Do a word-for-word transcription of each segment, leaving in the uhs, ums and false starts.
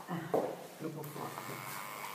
Ah, troppo forte.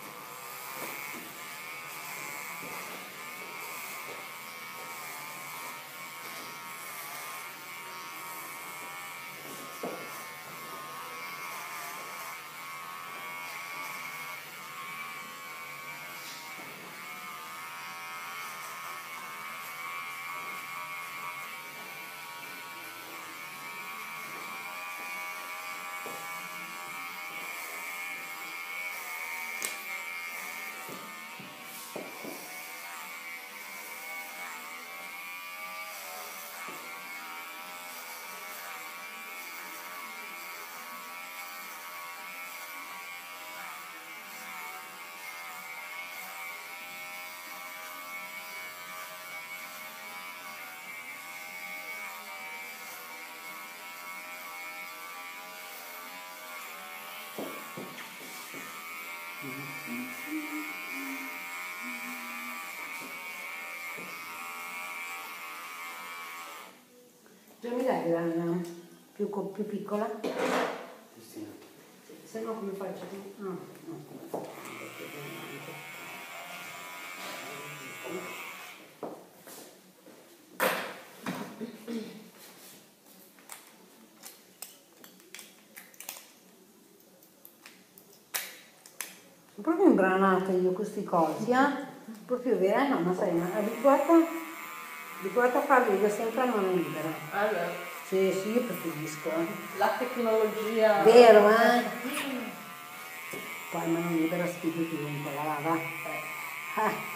Già mi dai la più, più piccola? Cristina. Se no come faccio? No, no. Sono proprio imbranata io questi cosi, eh? Proprio vera, no, ma sai, ma abituata, abituata a farli da sempre a mano libera. Allora. Sì, sì, io preferisco. Eh. La tecnologia. Vero, eh? Poi a mano libera schifo chiunque la lava. Eh. Ah.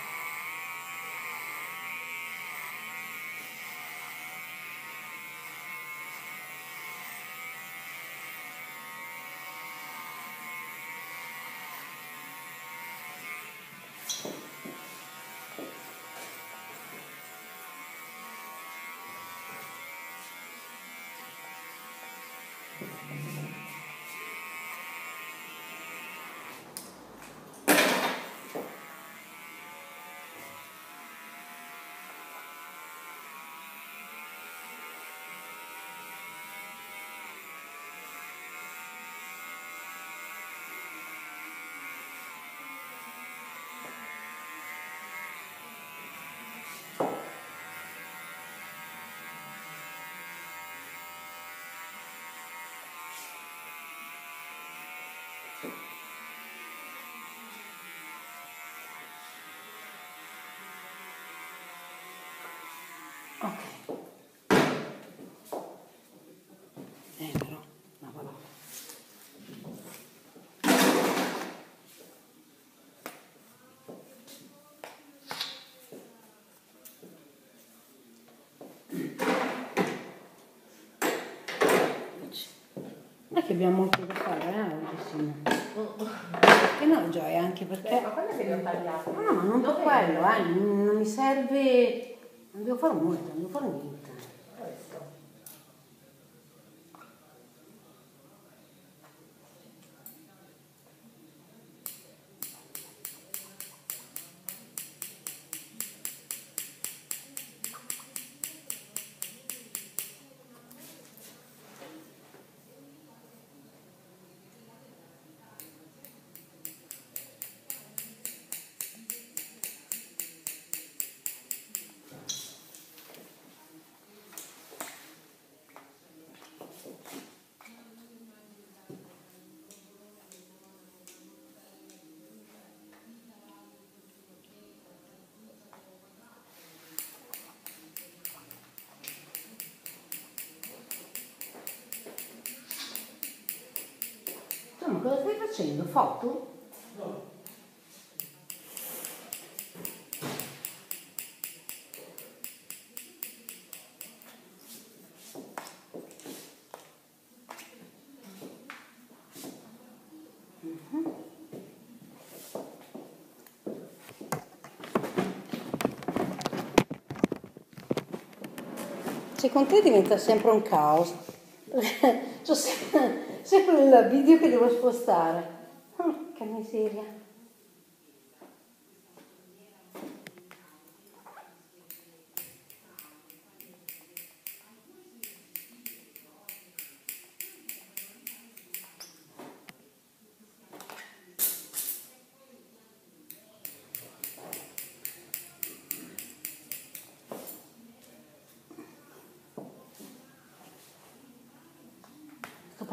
Ok. Eh però, no, vabbè. Non è che abbiamo molto da fare, eh, oggi perché no, Gioia, anche perché... Eh, ma quando è che li ho tagliati? No, ma non per quello, eh, non, non mi serve... Non devo fare molto, non devo fare niente. Insomma, cosa stai facendo? Foto? No. Se con te diventa sempre un caos. C'ho sempre, sempre il video che devo spostare. Porca miseria.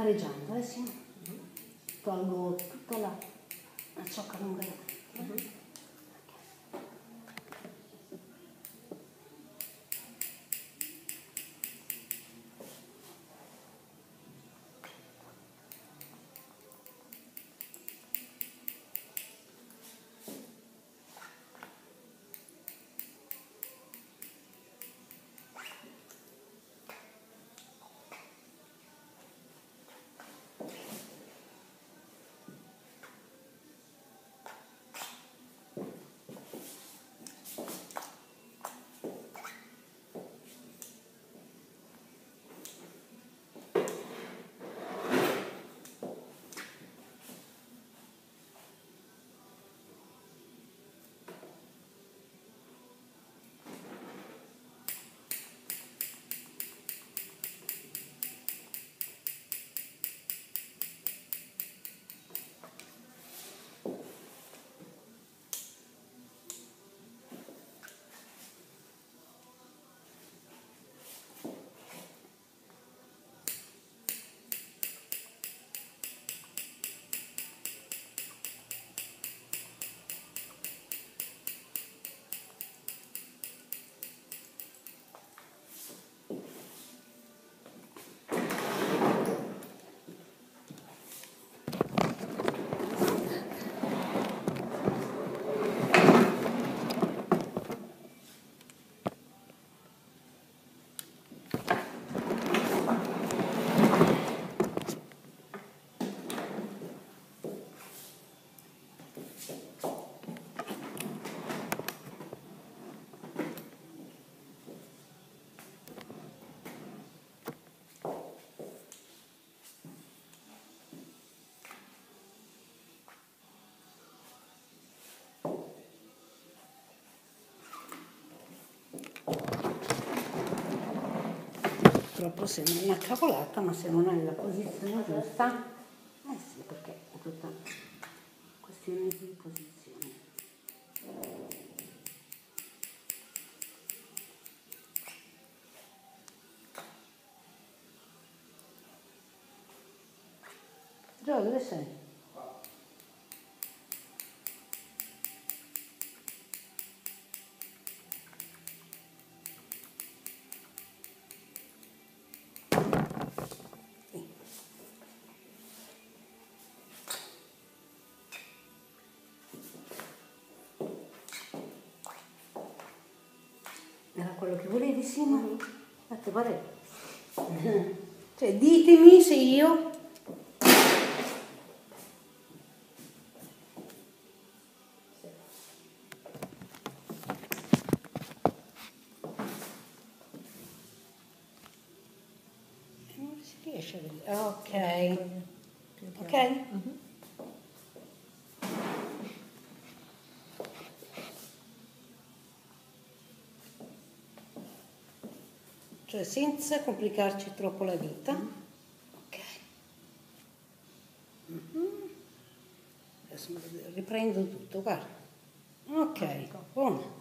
pareggiando, eh sì. Tolgo tutta la, la ciocca lunga. Uh-huh. Purtroppo sembra una cavolata, ma se non hai la posizione giusta, eh sì, perché è tutta questione di posizione. Gio, dove sei? Era quello che volevi, sì, ma fate valere. Cioè, ditemi se io non si riesce a vedere. Ok. Ok? Uh-huh. Cioè senza complicarci troppo la vita. Ok. Uh-huh. Adesso riprendo tutto, guarda. Ok, buono.